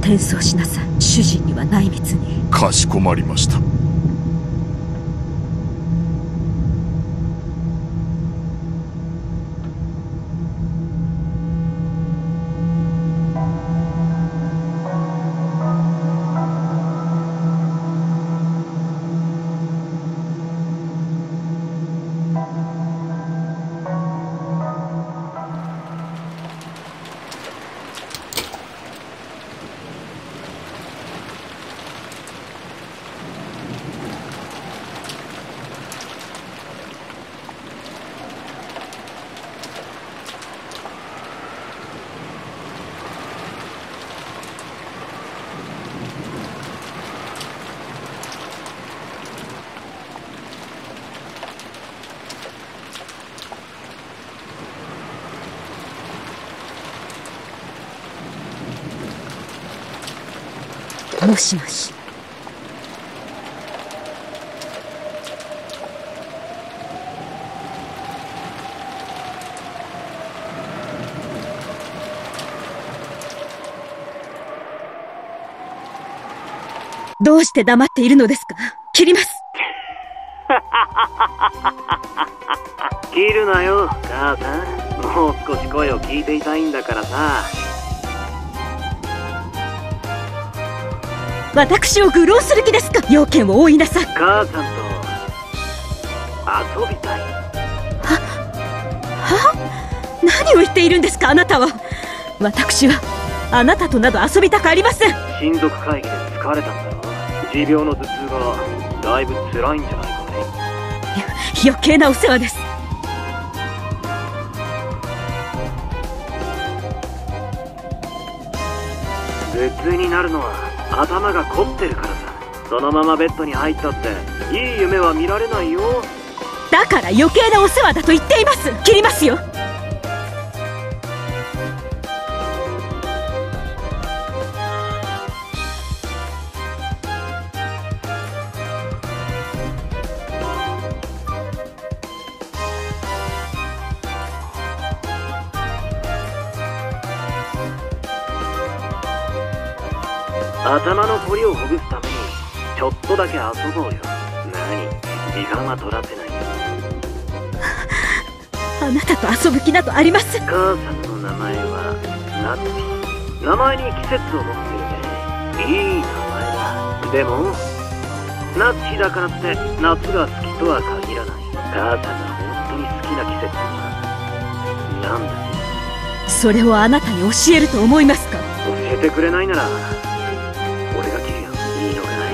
転送しなさい。主人には内密に。 かしこまりました。 もしもし。どうして黙っているのですか。切ります。 切るなよ母さん、もう少し声を聞いていたいんだからさ。 私を愚弄する気ですか。要件を追いなさい。 母さんと遊びたい。 何を言っているんですかあなたは。私はあなたとなど遊びたくありません。 親族会議で疲れたんだろ。持病の頭痛がだいぶ辛いんじゃないかね。 余計なお世話です。 頭痛になるのは頭が凝ってるからさ。そのままベッドに入ったっていい夢は見られないよ。 だから余計なお世話だと言っています。切りますよ。 頭の凝りをほぐすためにちょっとだけ遊ぼうよ。何、時間は取らせないよ。 あなたと遊ぶ気などありません。 母さんの名前はナッチ。名前に季節を持っていていい名前だ。でもナッチだからって夏が好きとは限らない。母さんが本当に好きな季節は何だ。 それをあなたに教えると思いますか。 教えてくれないなら俺が切るよ。いいのかい。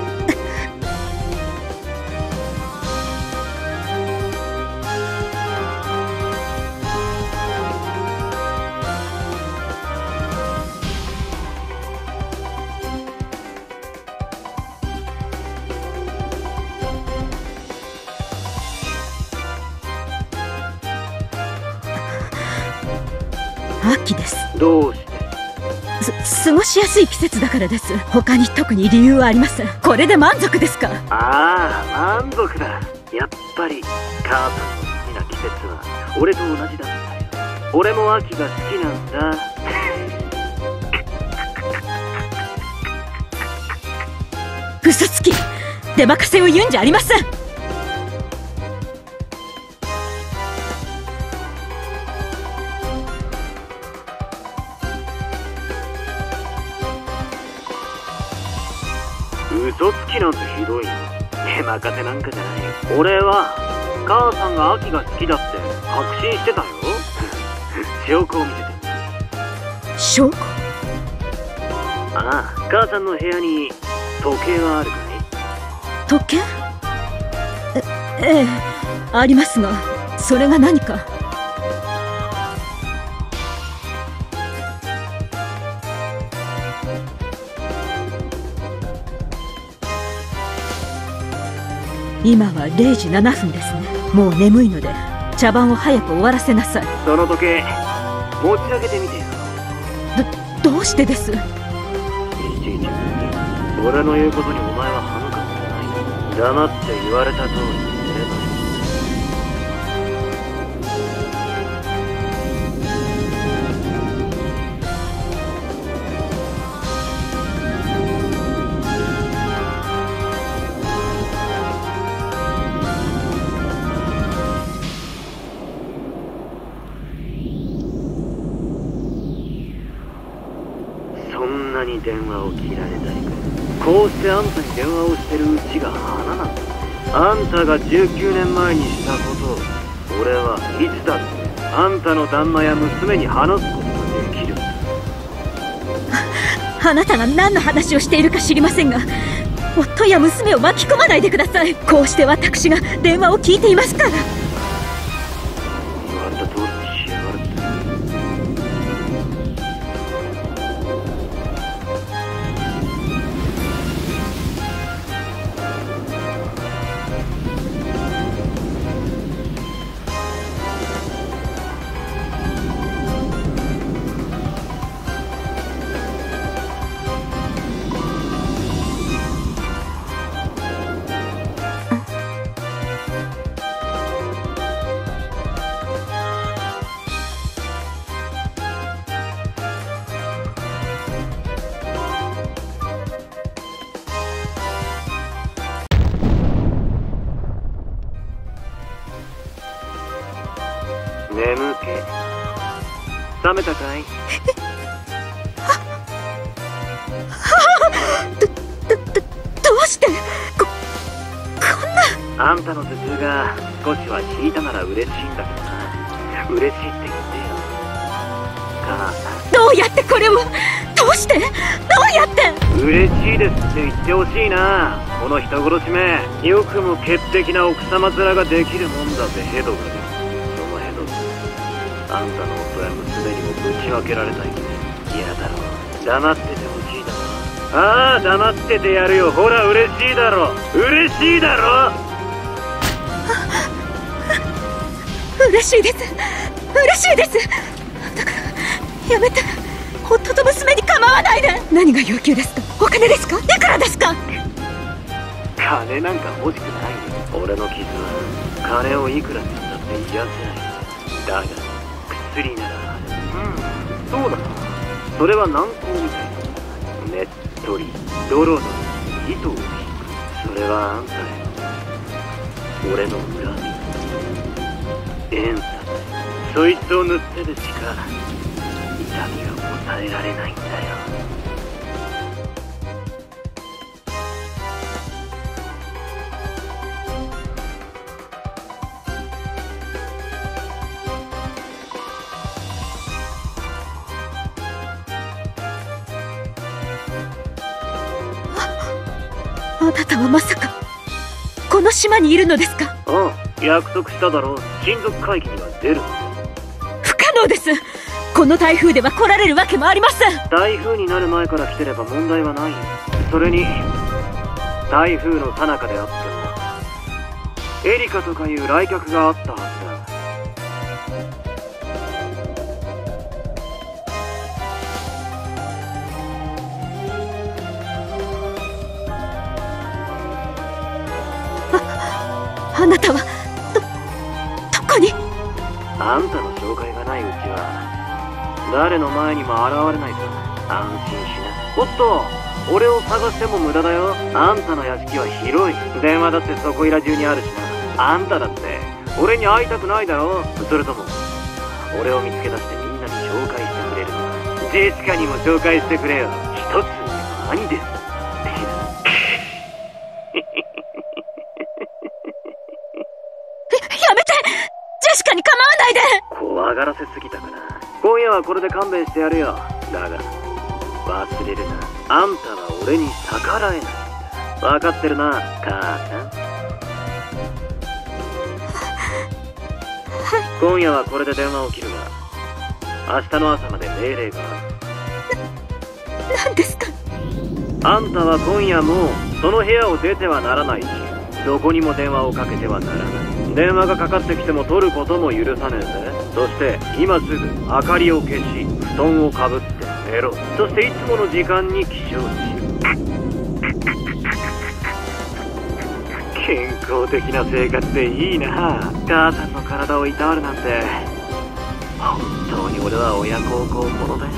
秋です。 どうして？ 過ごしやすい季節だからです。他に特に理由はありません。これで満足ですか。 ああ、満足だ。やっぱり母さんの好きな季節は俺と同じだったよ。俺も秋が好きなんだ。 嘘つき。出任せを言うんじゃありません。 嘘つきなんてひどいよ。手任せなんかじゃない。俺は母さんが秋が好きだって確信してたよ。証拠を見せて。 証拠？ ああ、母さんの部屋に時計はあるかい？ 時計？ええ、ありますが、それが何か？今は0時7分ですね。もう眠いので茶番を早く終わらせなさい。 その時計持ち上げてみてよ。 どうしてです？ いちいち俺の言うことにお前は歯向かってない。黙って言われた通りにすればいい。 こんなに電話を切られたりか。こうしてあんたに電話をしてるうちが花なんだ。あんたが19年前にしたことを俺はいつだってあんたの旦那や娘に話すことができる。 あなたが何の話をしているか知りませんが、夫や娘を巻き込まないでください。こうして私が電話を聞いていますから。 言われた通りにしやがるって。眠気冷めたかい？ どうしてこんな。 あんたの頭痛が少しは引いたなら嬉しいんだけどな。嬉しいって言ってよ、母さん。 どうやってこれを、どうして、どうやって。 嬉しいですって言ってほしいな。この人殺しめ、よくも潔癖な奥様面ができるもんだぜ。ヘドがね、そのヘドあんたの夫や娘にもぶちまけられたい。嫌だろう。黙っててほしいだろ。ああ、黙っててやるよ。ほら、嬉しいだろ。嬉しいだろ。 嬉しいです。嬉しいです。だからやめて。夫と娘に構わないで。何が要求ですか？お金ですか？いくらですか？ 金なんか欲しくないよ。俺の傷は金をいくら使ったって癒せない。だが薬ならある。そうだな。それは軟膏みたいな。ねっとりドロドロ糸を引く。それはあんたへの俺の恨み、怨嗟。そいつを塗ってでしか痛みが抑えられないんだよ。 あなたはまさかこの島にいるのですか？ ああ、約束しただろう。親族会議には出る。 不可能です。この台風では来られるわけもありません。 台風になる前から来てれば問題はないよ。それに台風の最中であってもエリカとかいう来客があったはずだ。 あなたはどこに？ あんたの紹介がないうちは誰の前にも現れないさ。安心しな。おっと、俺を探しても無駄だよ。あんたの屋敷は広い。電話だってそこいら中にあるしな。あんただって俺に会いたくないだろ。それとも俺を見つけ出してみんなに紹介してくれるのか。ジェシカにも紹介してくれよ。一つ兄です。 やめて。ジェシカに構わないで。 怖がらせすぎたかな。今夜はこれで勘弁してやるよ。だが忘れるな。あんたは俺に逆らえないんだ。分かってるな、母さん。今夜はこれで電話を切るが、明日の朝まで命令がある。 何ですか？ あんたは今夜もうその部屋を出てはならないし、どこにも電話をかけてはならない。電話がかかってきても取ることも許さねえぜ。そして今すぐ明かりを消し、布団をかぶって寝ろ。そしていつもの時間に起床しろ。健康的な生活でいいな。母さんの体をいたわるなんて本当に俺は親孝行者だよ。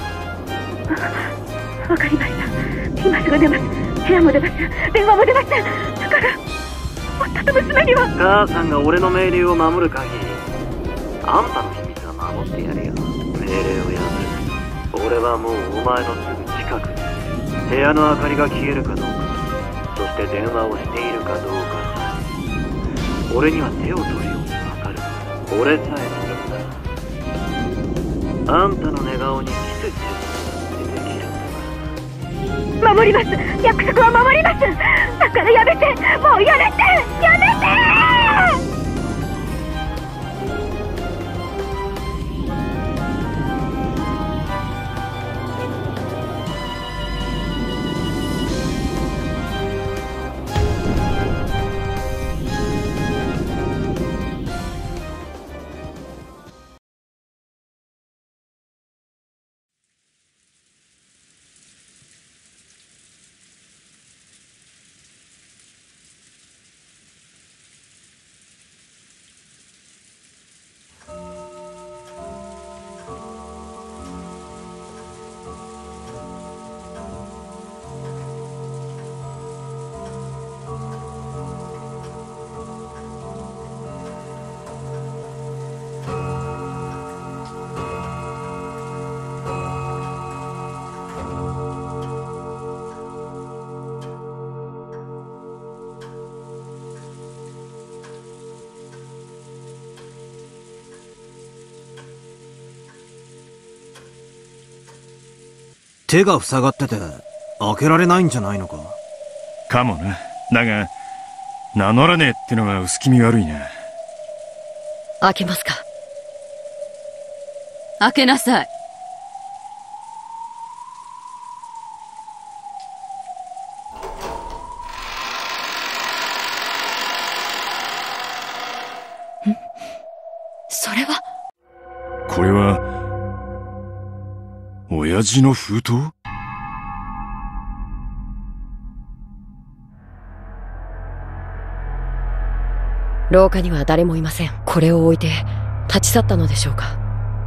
わかりました。今すぐ出ます。部屋も出ます。電話も出ます。だから夫と娘には。 母さんが俺の命令を守る限り、あんたの秘密は守ってやるよ。命令を破る。俺はもうお前のすぐ近近く、部屋の明かりが消えるかどうか、そして電話をしているかどうかさえ、俺には手を取るようにわかる。俺さえもだ。あんたの寝顔に季節ってできるんだ。 守ります。約束は守ります。だからやめて、もうやめて、やめて。 手が塞がってて開けられないんじゃないのか。 かもな。だが名乗らねえってのが薄気味悪いな。 開けますか。 開けなさい。 それは。 これは親父の封筒？ 廊下には誰もいません。これを置いて立ち去ったのでしょうか。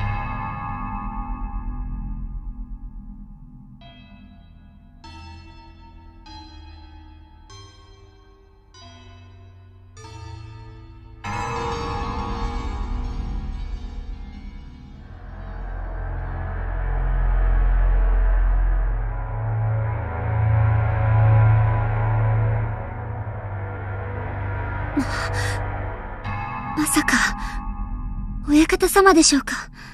まさか親方様でしょうか。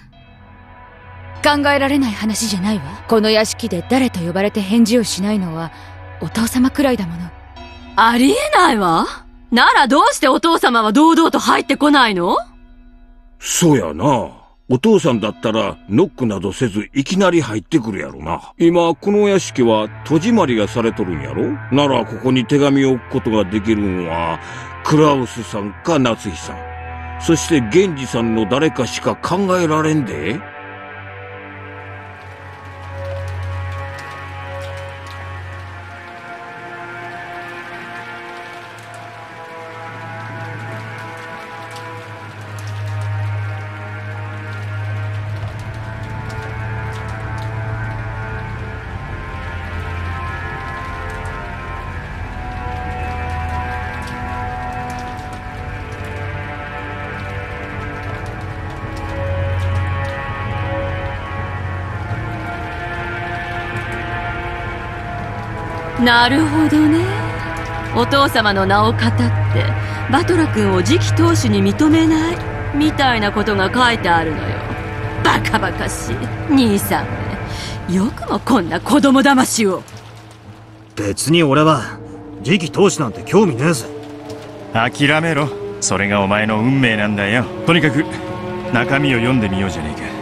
考えられない話じゃないわ。この屋敷で誰と呼ばれて返事をしないのはお父様くらいだもの。ありえないわ。ならどうしてお父様は堂々と入ってこないの？ そうやな。お父さんだったらノックなどせずいきなり入ってくるやろな。今この屋敷は戸締まりがされとるんやろ。ならここに手紙を置くことができるんはクラウスさんか夏日さん、そして源氏さんの誰かしか考えられんで。 なるほどね。お父様の名を語ってバトラ君を次期当主に認めないみたいなことが書いてあるのよ。バカバカしい兄さんね。よくもこんな子供騙しを。 別に俺は次期当主なんて興味ねえぜ。 諦めろ。それがお前の運命なんだよ。とにかく中身を読んでみようじゃねえか。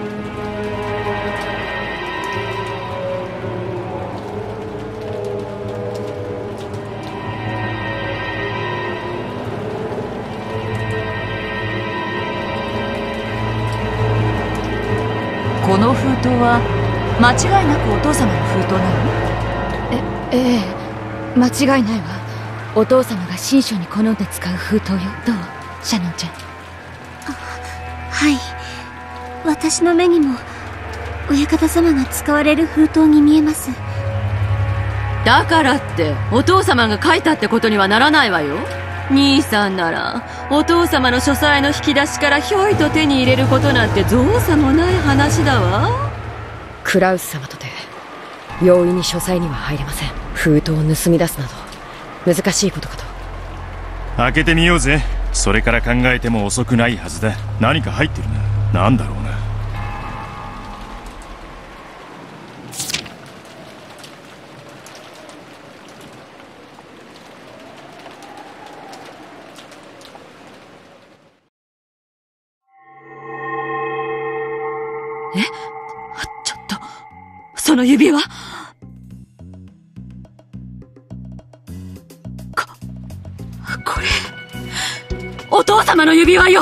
この封筒は間違いなくお父様の封筒なの？ ええ、間違いないわ。お父様が神書に好んで使う封筒よ。どうシャノンちゃん。 はい、私の目にも親方様が使われる封筒に見えます。 だからってお父様が書いたってことにはならないわよ。兄さんならお父様の書斎の引き出しからひょいと手に入れることなんて造作もない話だわ。 クラウス様とて容易に書斎には入れません。封筒を盗み出すなど難しいことかと。 開けてみようぜ。それから考えても遅くないはずだ。何か入ってるな。なんだろうな。 ちょっと、その指輪。これ、お父様の指輪よ。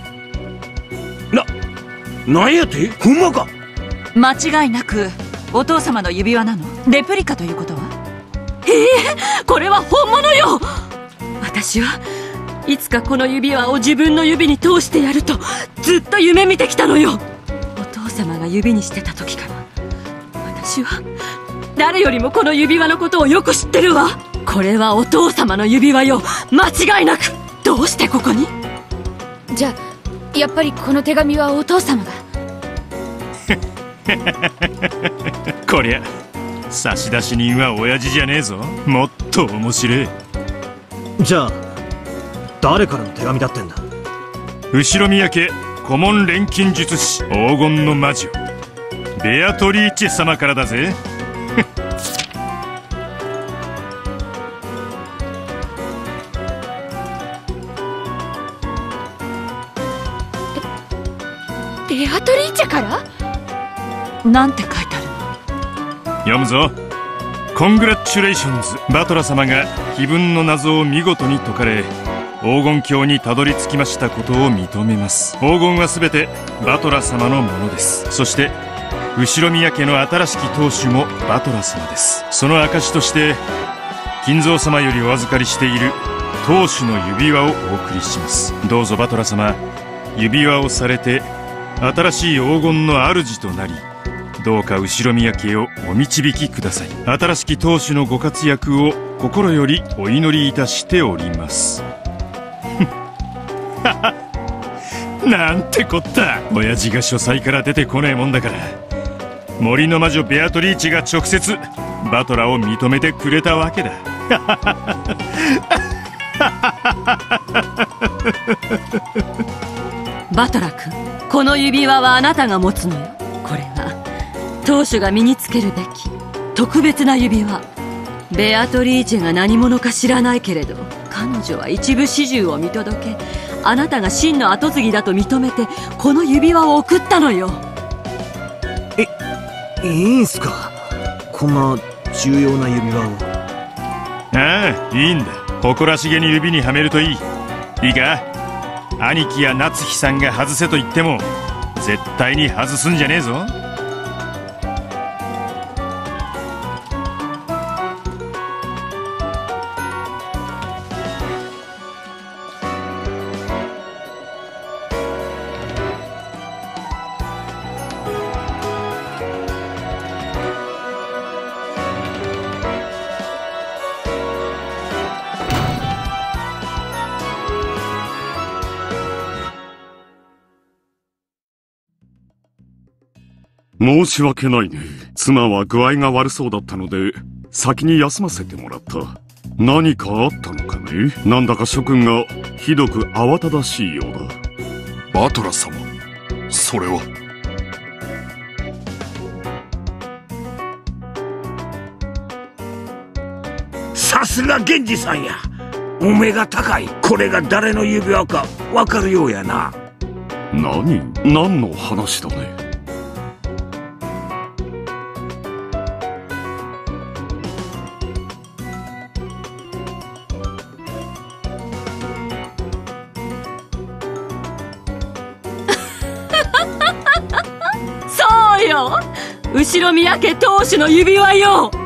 なんやて？ほんまか？ 間違いなくお父様の指輪なの？レプリカということは？ これは本物よ。私はいつかこの指輪を自分の指に通してやるとずっと夢見てきたのよ。お父様が指にしてた時から私は誰よりもこの指輪のことをよく知ってるわ。これはお父様の指輪よ、間違いなく。どうしてここに？ じゃあやっぱりこの手紙はお父様が。 こりゃ差出人は親父じゃねえぞ。もっと面白い。 じゃあ誰からの手紙だってんだ？ 後ろ宮家顧問錬金術師黄金の魔女ベアトリーチェ様からだぜ。 ベアトリーチェから？ なんて書いてあるの？ 読むぞ。コングラッチュレーションズ。バトラ様が碑文の謎を見事に解かれ黄金鏡にたどり着きましたことを認めます。黄金は全てバトラ様のものです。そして後宮家の新しき当主もバトラ様です。その証として金蔵様よりお預かりしている当主の指輪をお送りします。どうぞバトラ様、指輪をされて新しい黄金の主となり、どうか後宮家をお導きください。新しき当主のご活躍を心よりお祈りいたしております。なんてこった。親父が書斎から出てこねえもんだから森の魔女ベアトリーチェが直接バトラを認めてくれたわけだ。 バトラ君、この指輪はあなたが持つのよ。これは当主が身につけるべき特別な指輪。ベアトリーチェが何者か知らないけれど彼女は一部始終を見届け、あなたが真の跡継ぎだと認めてこの指輪を贈ったのよ。 いいんすか？こんな重要な指輪を。 ああ、いいんだ。誇らしげに指にはめるといい。いいか、兄貴や夏日さんが外せと言っても絶対に外すんじゃねえぞ。 申し訳ないね。妻は具合が悪そうだったので先に休ませてもらった。何かあったのかね。なんだか諸君がひどく慌ただしいようだ。 バトラ様、それは。 さすが源氏さんや。お目が高い。これが誰の指輪かわかるようやな。 何の話だね。 そうよ、後宮家当主の指輪よ。